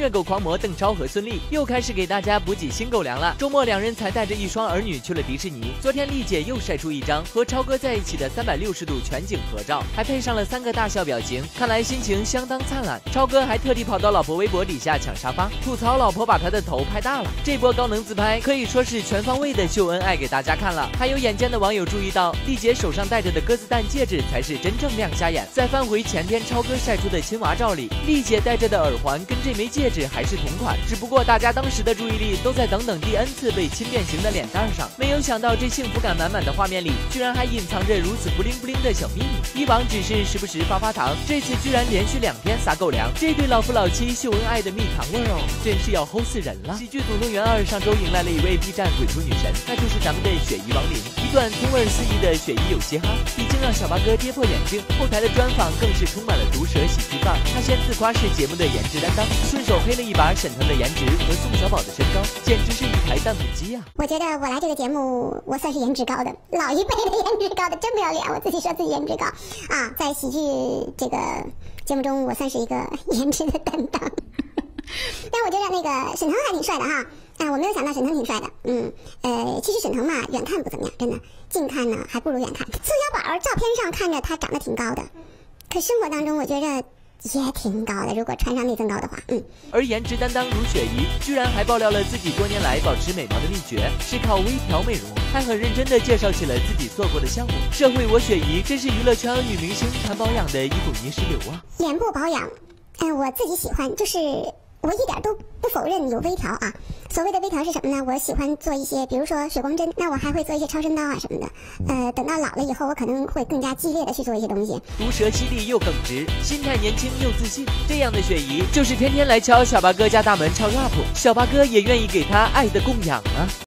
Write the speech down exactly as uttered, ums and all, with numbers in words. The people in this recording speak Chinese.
虐狗狂魔邓超和孙俪又开始给大家补给新狗粮了。周末两人才带着一双儿女去了迪士尼。昨天丽姐又晒出一张和超哥在一起的三百六十度全景合照，还配上了三个大笑表情，看来心情相当灿烂。超哥还特地跑到老婆微博底下抢沙发，吐槽老婆把他的头拍大了。这波高能自拍可以说是全方位的秀恩爱给大家看了。还有眼尖的网友注意到，丽姐手上戴着的鸽子蛋戒指才是真正亮瞎眼。再翻回前天超哥晒出的亲娃照里，丽姐戴着的耳环跟这枚戒指还是同款，只不过大家当时的注意力都在等等第 N 次被亲变形的脸蛋上，没有想到这幸福感满满的画面里，居然还隐藏着如此不灵不灵的小秘密。以往只是时不时发发糖，这次居然连续两天撒狗粮，这对老夫老妻秀恩爱的蜜糖味哦，真是要齁死人了。喜剧总动员二上周迎来了一位 B 站鬼畜女神，那就是咱们的雪姨王琳。一段通味四溢的雪姨有嘻哈，已经让小八哥跌破眼镜，后台的专访更是充满了毒舌喜剧范儿。他先自夸是节目的颜值担当，顺手黑了一把沈腾的颜值和宋小宝的身高，简直是一台弹幕机啊！ 我觉得我来这个节目，我算是颜值高的，老一辈的颜值高的，真不要脸！我自己说自己颜值高啊，在喜剧这个节目中，我算是一个颜值的担当。但我觉得那个沈腾还挺帅的哈，啊，我没有想到沈腾挺帅的，嗯，呃，其实沈腾嘛，远看不怎么样，真的，近看呢还不如远看。宋小宝照片上看着他长得挺高的，可生活当中我觉着也挺高的，如果穿上内增高的话，嗯。 而颜值担当如雪姨，居然还爆料了自己多年来保持美貌的秘诀，是靠微调美容，还很认真地介绍起了自己做过的项目。社会我雪姨真是娱乐圈女明星谈保养的一股泥石流啊！ 脸部保养，嗯、呃，我自己喜欢，就是。我一点都不否认有微调啊，所谓的微调是什么呢？我喜欢做一些，比如说水光针，那我还会做一些超声刀啊什么的。呃，等到老了以后，我可能会更加激烈的去做一些东西。 毒舌犀利又耿直，心态年轻又自信，这样的雪姨就是天天来敲小八哥家大门唱 rap， 小八哥也愿意给她爱的供养啊。